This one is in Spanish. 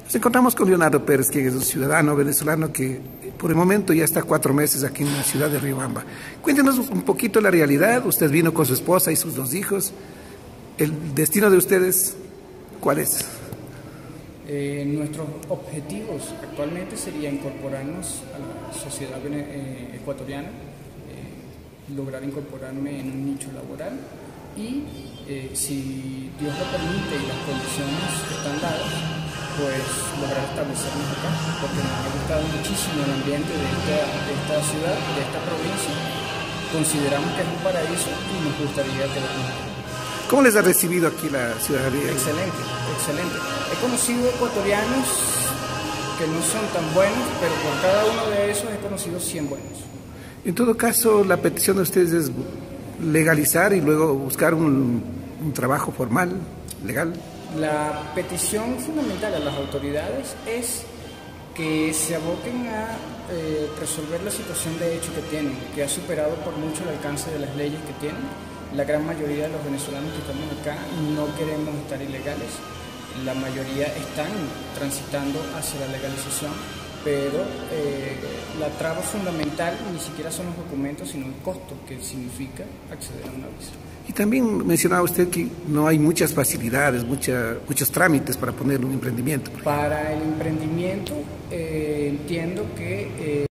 Nos encontramos con Leonardo Pérez, que es un ciudadano venezolano que por el momento ya está 4 meses aquí en la ciudad de Riobamba. Cuéntenos un poquito la realidad. Usted vino con su esposa y sus 2 hijos. ¿El destino de ustedes cuál es? Nuestros objetivos actualmente sería incorporarnos a la sociedad ecuatoriana, lograr incorporarme en un nicho laboral y si Dios lo permite y las condiciones están dadas, pues lograr establecernos acá, porque nos ha gustado muchísimo el ambiente de esta ciudad, de esta provincia. Consideramos que es un paraíso y nos gustaría quedarnos aquí. ¿Cómo les ha recibido aquí la ciudadanía? Excelente, excelente. He conocido ecuatorianos que no son tan buenos, pero por cada uno de esos he conocido 100 buenos. En todo caso, la petición de ustedes es legalizar y luego buscar un trabajo formal, legal. La petición fundamental a las autoridades es que se aboquen a resolver la situación de hecho que tienen, que ha superado por mucho el alcance de las leyes que tienen. La gran mayoría de los venezolanos que estamos acá no queremos estar ilegales, la mayoría están transitando hacia la legalización, pero la traba fundamental ni siquiera son los documentos, sino el costo que significa acceder a una visa. Y también mencionaba usted que no hay muchas facilidades, muchos trámites para poner un emprendimiento. Para el emprendimiento entiendo que